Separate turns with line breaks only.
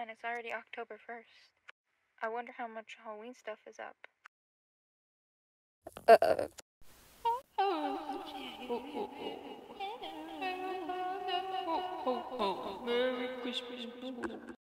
man, it's already October 1st. I wonder how much Halloween stuff is up. Merry Christmas.